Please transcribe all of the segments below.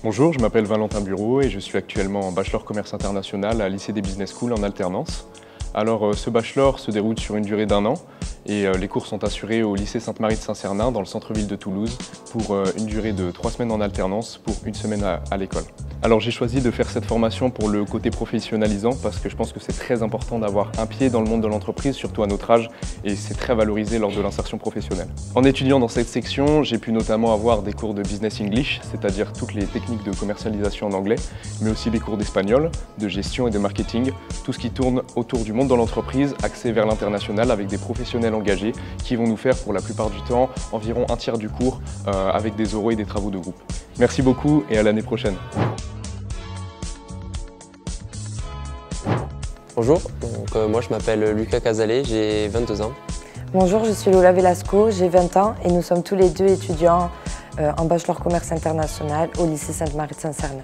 Bonjour, je m'appelle Valentin Bureau et je suis actuellement en bachelor commerce international à lycée des Business School en alternance. Alors ce bachelor se déroule sur une durée d'1 an et les cours sont assurés au lycée Sainte-Marie de Saint-Cernin dans le centre-ville de Toulouse pour une durée de 3 semaines en alternance pour une semaine à l'école. Alors j'ai choisi de faire cette formation pour le côté professionnalisant parce que je pense que c'est très important d'avoir un pied dans le monde de l'entreprise, surtout à notre âge, et c'est très valorisé lors de l'insertion professionnelle. En étudiant dans cette section, j'ai pu notamment avoir des cours de Business English, c'est-à-dire toutes les techniques de commercialisation en anglais, mais aussi des cours d'espagnol, de gestion et de marketing, tout ce qui tourne autour du monde dans l'entreprise, axé vers l'international avec des professionnels engagés qui vont nous faire pour la plupart du temps environ un tiers du cours avec des oraux et des travaux de groupe. Merci beaucoup et à l'année prochaine. Bonjour, moi je m'appelle Lucas Casalet, j'ai 22 ans. Bonjour, je suis Lola Velasco, j'ai 20 ans et nous sommes tous les deux étudiants en bachelor commerce international au lycée Sainte-Marie de Saint-Cernin.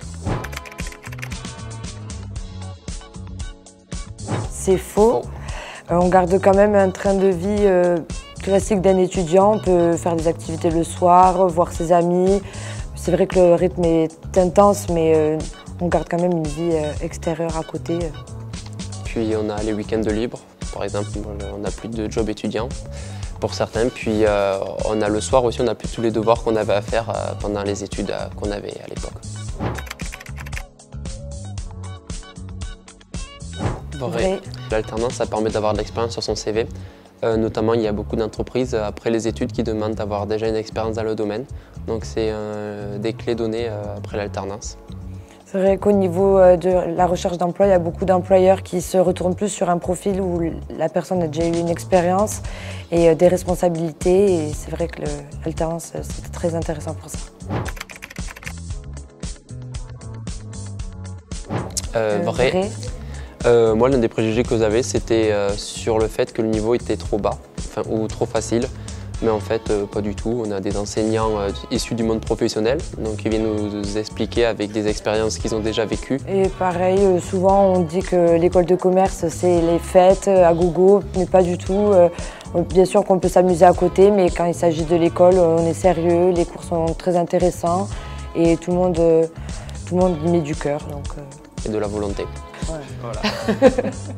C'est faux. On garde quand même un train de vie classique d'un étudiant. On peut faire des activités le soir, voir ses amis. C'est vrai que le rythme est intense, mais on garde quand même une vie extérieure à côté. Puis on a les week-ends de libre. Par exemple, on n'a plus de job étudiant pour certains. Puis on a le soir aussi, on n'a plus tous les devoirs qu'on avait à faire pendant les études qu'on avait à l'époque. Vrai. L'alternance, ça permet d'avoir de l'expérience sur son CV. Notamment, il y a beaucoup d'entreprises après les études qui demandent d'avoir déjà une expérience dans le domaine. Donc c'est des clés données après l'alternance. C'est vrai qu'au niveau de la recherche d'emploi, il y a beaucoup d'employeurs qui se retournent plus sur un profil où la personne a déjà eu une expérience et des responsabilités. Et c'est vrai que l'alternance, c'est très intéressant pour ça. Vrai. Moi, l'un des préjugés que j'avais, c'était sur le fait que le niveau était trop bas ou trop facile. Mais en fait, pas du tout. On a des enseignants issus du monde professionnel, donc ils viennent nous expliquer avec des expériences qu'ils ont déjà vécues. Et pareil, souvent on dit que l'école de commerce, c'est les fêtes à gogo, mais pas du tout. Bien sûr qu'on peut s'amuser à côté, mais quand il s'agit de l'école, on est sérieux, les cours sont très intéressants et tout le monde y met du cœur. Et de la volonté. Ouais. Voilà.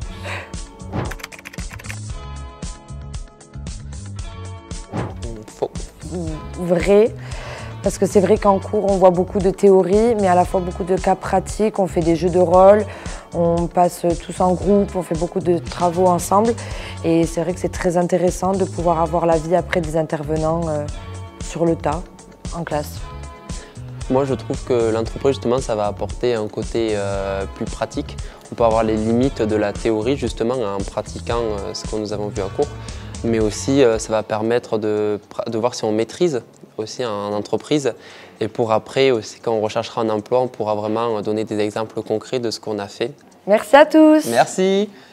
Faux. Vrai, parce que c'est vrai qu'en cours on voit beaucoup de théorie, mais à la fois beaucoup de cas pratiques, on fait des jeux de rôle, on passe tous en groupe, on fait beaucoup de travaux ensemble et c'est vrai que c'est très intéressant de pouvoir avoir l'avis après des intervenants sur le tas, en classe. Moi je trouve que l'entreprise justement ça va apporter un côté plus pratique. On peut avoir les limites de la théorie justement en pratiquant ce que nous avons vu en cours. Mais aussi ça va permettre de voir si on maîtrise aussi en entreprise. Et pour après aussi quand on recherchera un emploi, on pourra vraiment donner des exemples concrets de ce qu'on a fait. Merci à tous. Merci.